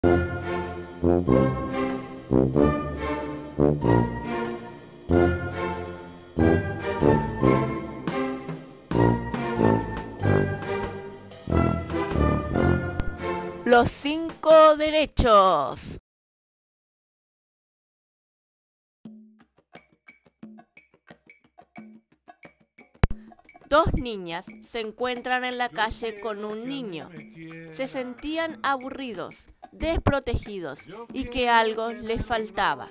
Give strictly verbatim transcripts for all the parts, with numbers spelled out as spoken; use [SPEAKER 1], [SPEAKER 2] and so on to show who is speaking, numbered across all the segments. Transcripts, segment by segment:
[SPEAKER 1] Los cinco derechos. Dos niñas se encuentran en la calle con un niño. Se sentían aburridos, desprotegidos y que algo les faltaba.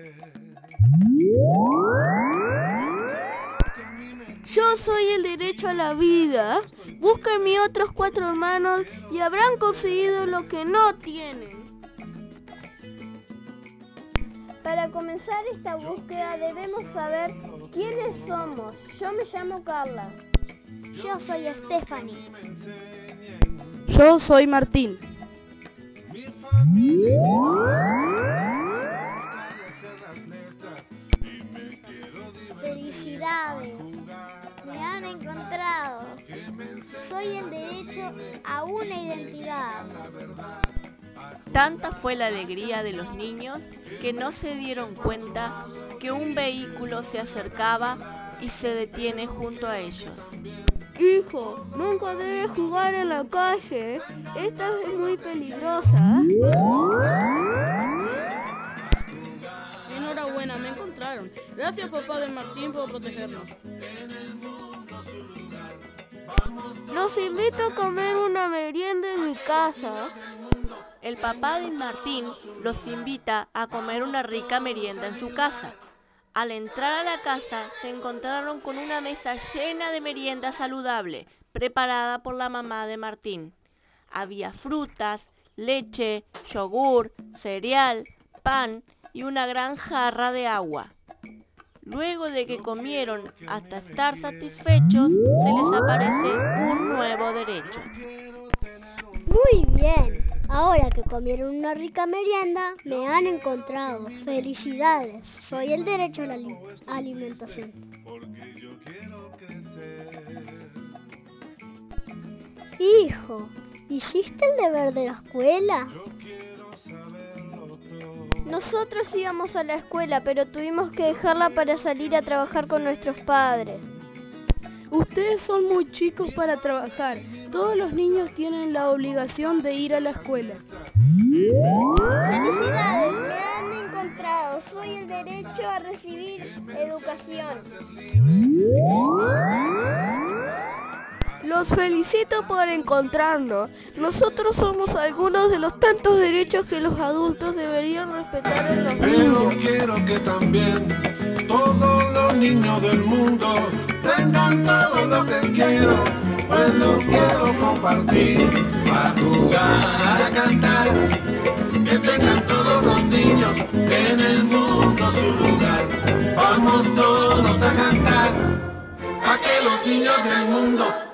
[SPEAKER 2] Yo soy el derecho a la vida. Busquen mis otros cuatro hermanos y habrán conseguido lo que no tienen. Para comenzar esta búsqueda debemos saber quiénes somos. Yo me llamo Carla.
[SPEAKER 3] Yo soy Stephanie.
[SPEAKER 4] Yo soy Martín.
[SPEAKER 3] Felicidades. Me han encontrado. Soy el derecho a una identidad.
[SPEAKER 1] Tanta fue la alegría de los niños que no se dieron cuenta que un vehículo se acercaba y se detiene junto a ellos.
[SPEAKER 2] Hijo, nunca debes jugar en la calle. Esta es muy peligrosa.
[SPEAKER 4] Enhorabuena, me encontraron. Gracias, papá de Martín, por protegernos.
[SPEAKER 2] Los invito a comer una merienda en mi casa.
[SPEAKER 1] El papá de Martín los invita a comer una rica merienda en su casa. Al entrar a la casa se encontraron con una mesa llena de merienda saludable, preparada por la mamá de Martín. Había frutas, leche, yogur, cereal, pan y una gran jarra de agua. Luego de que comieron hasta estar satisfechos, se les aparece un nuevo derecho.
[SPEAKER 3] Muy bien. Ahora que comieron una rica merienda, me han encontrado. Felicidades. Soy el derecho a la li- alimentación. Hijo, ¿hiciste el deber de la escuela?
[SPEAKER 2] Nosotros íbamos a la escuela, pero tuvimos que dejarla para salir a trabajar con nuestros padres.
[SPEAKER 4] Ustedes son muy chicos para trabajar. Todos los niños tienen la obligación de ir a la escuela.
[SPEAKER 2] ¡Felicidades! Me han encontrado. Soy el derecho a recibir educación. Los felicito por encontrarnos. Nosotros somos algunos de los tantos derechos que los adultos deberían respetar en los niños.
[SPEAKER 5] Pero quiero que también todos los niños del mundo tengan todo lo que quiero, pues lo quiero compartir, a jugar, a cantar, que tengan todos los niños en el mundo su lugar. Vamos todos a cantar, a que los niños del mundo